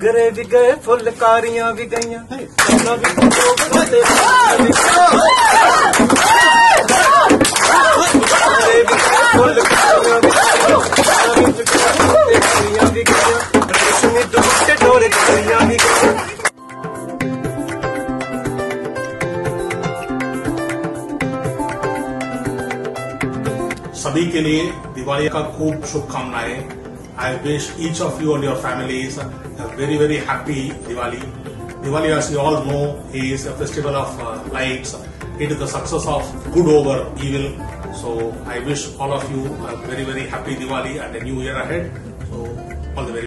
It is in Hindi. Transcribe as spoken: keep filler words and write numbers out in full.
घगरे भी गए फुलकारियां भी गईयां सोना भी घगरे भी गए फुलकारियां भी गईयां फुलकारियां भी गईयां रेशमी दुपट्टे डोरे कलियां भी गईयां। सभी के लिए दिवाली का खूब शुभकामनाएं। I wish each of you and your families a very very happy Diwali. Diwali, as you all know, is a festival of uh, lights. It is the success of good over evil. So I wish all of you a very very happy Diwali and a new year ahead. So all the very